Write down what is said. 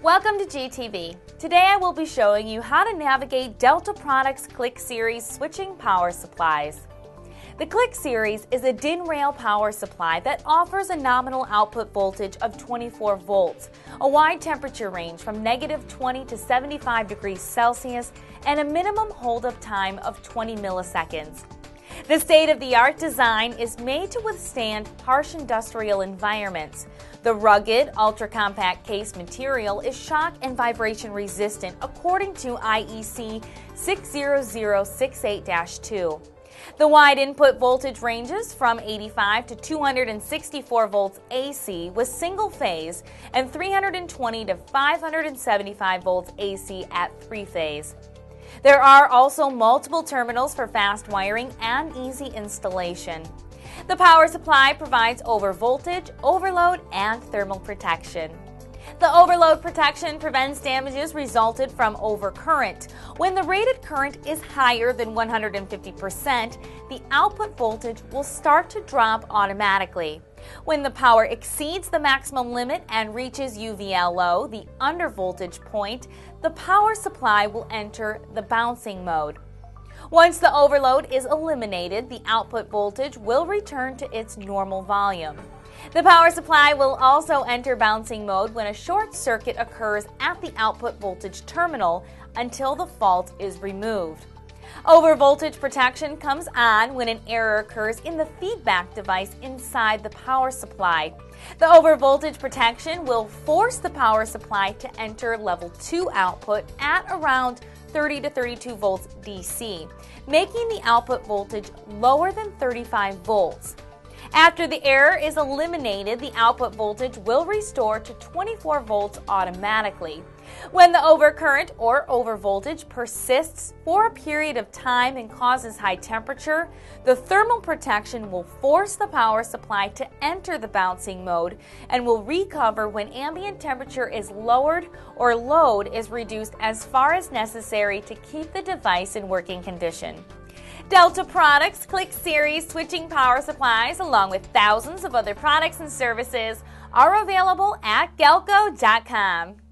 Welcome to GTV. Today I will be showing you how to navigate Delta Products CliQ Series switching power supplies. The CliQ Series is a DIN rail power supply that offers a nominal output voltage of 24 volts, a wide temperature range from -20 to 75 degrees Celsius, and a minimum holdup time of 20 milliseconds. The state-of-the-art design is made to withstand harsh industrial environments. The rugged, ultra-compact case material is shock and vibration resistant according to IEC 60068-2. The wide input voltage ranges from 85 to 264 volts AC with single phase and 320 to 575 volts AC at three-phase. There are also multiple terminals for fast wiring and easy installation. The power supply provides overvoltage, overload, and thermal protection. The overload protection prevents damages resulted from overcurrent. When the rated current is higher than 150%, the output voltage will start to drop automatically. When the power exceeds the maximum limit and reaches UVL low, the undervoltage point, the power supply will enter the bouncing mode. Once the overload is eliminated, the output voltage will return to its normal volume. The power supply will also enter bouncing mode when a short circuit occurs at the output voltage terminal until the fault is removed. Overvoltage protection comes on when an error occurs in the feedback device inside the power supply. The overvoltage protection will force the power supply to enter level 2 output at around 30 to 32 volts DC, making the output voltage lower than 35 volts. After the error is eliminated, the output voltage will restore to 24 volts automatically. When the overcurrent or overvoltage persists for a period of time and causes high temperature, the thermal protection will force the power supply to enter the bouncing mode and will recover when ambient temperature is lowered or load is reduced as far as necessary to keep the device in working condition. Delta Products CliQ Series switching power supplies, along with thousands of other products and services, are available at Galco.com.